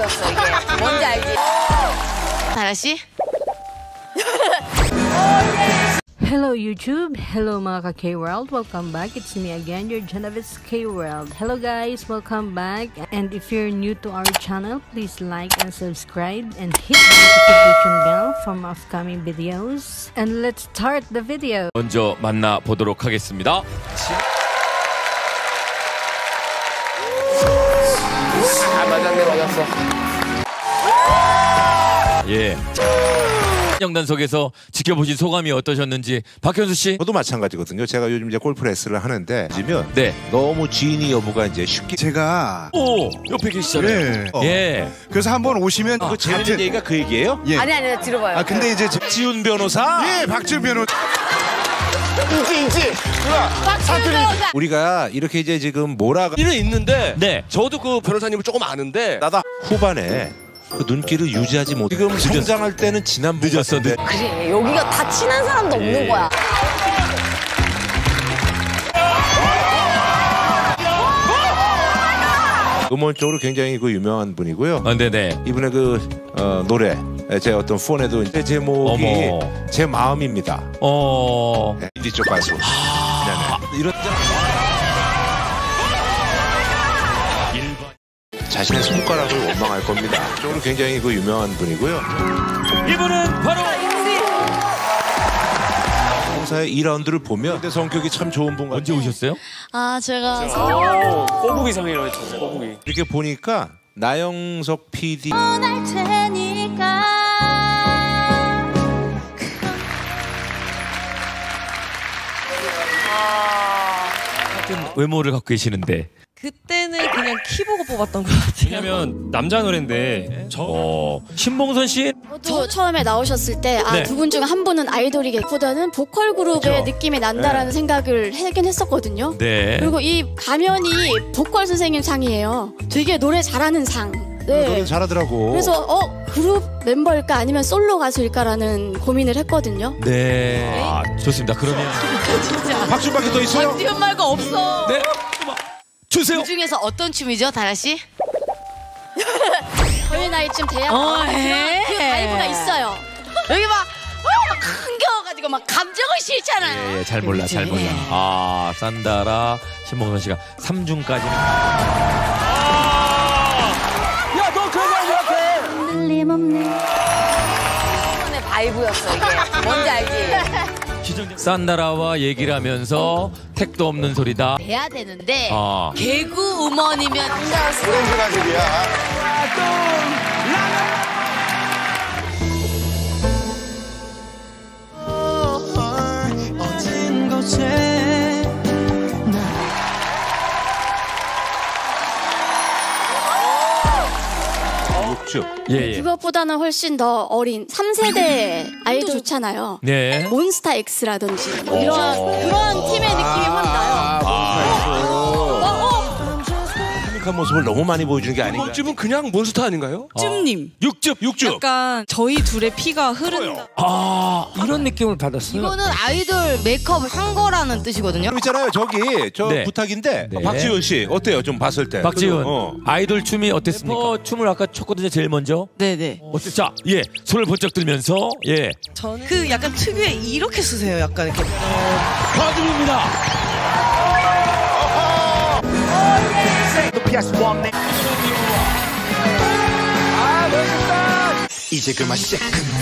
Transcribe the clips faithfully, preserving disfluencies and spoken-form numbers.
바이브였어 이게. 뭔지 알지? 다라 씨? Hello YouTube, hello mga ka-K-World, welcome back. It's me again, your Genevieve K-World. Hello guys, welcome back. And if you're new to our channel, please like and subscribe and hit the notification bell from upcoming videos. And let's start the video. 먼저 만나보도록 하겠습니다. 아, 맞았네, 맞았어. 예. 영단석에서 지켜보신 소감이 어떠셨는지 박현수 씨? 저도 마찬가지거든요. 제가 요즘 이제 골프 레슨을 하는데 지면 네. 너무 지인이 여부가 이제 쉽게 제가 오 옆에 계시잖아요. 네. 어. 예. 그래서 한번 오시면 그 재밌는 얘기가 그 얘기예요? 예. 아니 아니 들어봐요. 아 근데 이제 제... 지훈 변호사? 예, 박지훈 변호. 있지, 있지. 박지훈 변호사. 우리가 이렇게 이제 지금 몰아가 일은 있는데 네. 저도 그 변호사님을 조금 아는데 나다 후반에 그 눈길을 유지하지 못. 지금 성장할 때는 지난 분 늦었어. 같은데. 그래 여기가 다 친한 사람도 없는 예. 거야. 음원 쪽으로 굉장히 그 유명한 분이고요. 아, 네네. 이분의 그 어, 노래 제 어떤 폰에도 제 제목이 어머. 제 마음입니다. 어. 네, 인디 쪽 가수. 아. 네네. 이런 자신의 손가락을 원망할 겁니다. 쪽으로 굉장히 그 유명한 분이고요. 이분은 바로 행사의 이 라운드를 보면 근데 성격이 참 좋은 분 같아요. 언제 오셨어요? 아 제가 꼬부기상이라고 했죠, 꼬부기. 이렇게 보니까 나영석 피디 날 테니까 같은 외모를 갖고 계시는데 그때는 그냥 키 보고 뽑았던 것 같아요. 왜냐면 남자 노래인데 저 어. 신봉선 씨? 저 처음에 나오셨을 때 아 네. 두 분 중 한 분은 아이돌이겠보다는 보컬 그룹의 그렇죠. 느낌이 난다라는 네. 생각을 하긴 했었거든요. 네. 그리고 이 가면이 보컬 선생님 상이에요. 되게 노래 잘하는 상. 노래 네. 잘하더라고. 그래서 어 그룹 멤버일까 아니면 솔로 가수일까라는 고민을 했거든요. 네. 아, 좋습니다. 그러면 박준밖에 더 있어요? 박지훈 말고 없어. 네. 주세요. 그 중에서 어떤 춤이죠, 다라 씨? 저희 나이쯤 돼야 어, 그런 해. 그 바이브가 있어요. 여기 막 어, 흥겨워가지고 막 감정을 실잖아요. 예, 예, 잘 몰라, 잘 몰라. 아, 산다라, 신봉선 씨가 삼 중까지는. 야, 너 그거 아니야, 틀림없네. 손의 바이브였어 이게. 뭔지 알지? 산다라와 얘기를 하면서 택도 없는 소리다. 돼야 되는데 아. 개그 음원이면 오렌지 가죽이야. 육즙. 예, 예. 그것보다는 훨씬 더 어린 삼 세대 아이도 좋잖아요. 네. 몬스타 X라든지 뭐 이런 그런 팀의 느낌이 확 나요. 한 모습을 너무 많이 보여주는 게 아닌가. 이번 그냥 몬스터 아닌가요? 쭈님. 육즙, 육즙. 약간 저희 둘의 피가 흐른다. 아, 이런 느낌을 받았어요. 이거는 아이돌 메이크업 한 거라는 뜻이거든요. 그럼 있잖아요, 저기 저 네. 부탁인데 네. 박지훈 씨 어때요? 좀 봤을 때. 박지훈. 어. 아이돌 춤이 어땠습니까? 어, 춤을 아까 췄거든요, 제일 먼저. 네네. 어때? 자, 예. 손을 번쩍 들면서, 예. 저는 그 약간 특유의 이렇게 쓰세요. 약간 이렇게. 봐줍니다. 이제 그만 시작.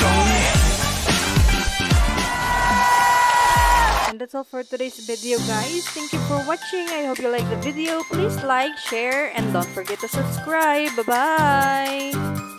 And that's all for today's video guys. Thank you for watching. I hope you like the video. Please like, share, and don't forget to subscribe. Bye-bye!